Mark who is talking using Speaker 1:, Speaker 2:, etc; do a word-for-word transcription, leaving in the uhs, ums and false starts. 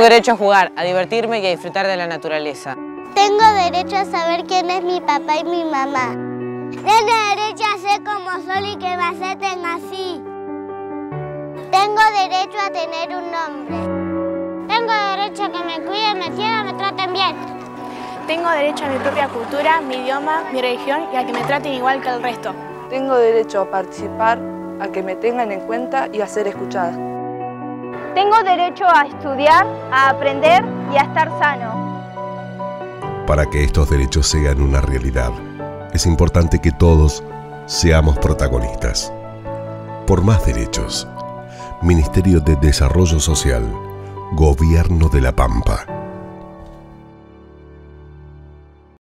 Speaker 1: derecho a jugar, a divertirme y a disfrutar de la naturaleza.
Speaker 2: Tengo derecho a saber quién es mi papá y mi mamá. Tengo derecho a ser como Sol y que me acepten así. Tengo derecho a tener un nombre. Tengo derecho a que me cuiden, me quieran, me traten bien.
Speaker 3: Tengo derecho a mi propia cultura, mi idioma, mi religión y a que me traten igual que el resto.
Speaker 4: Tengo derecho a participar, a que me tengan en cuenta y a ser escuchada.
Speaker 5: Tengo derecho a estudiar, a aprender y a estar sano.
Speaker 6: Para que estos derechos sean una realidad, es importante que todos seamos protagonistas. Por más derechos. Ministerio de Desarrollo Social, Gobierno de La Pampa.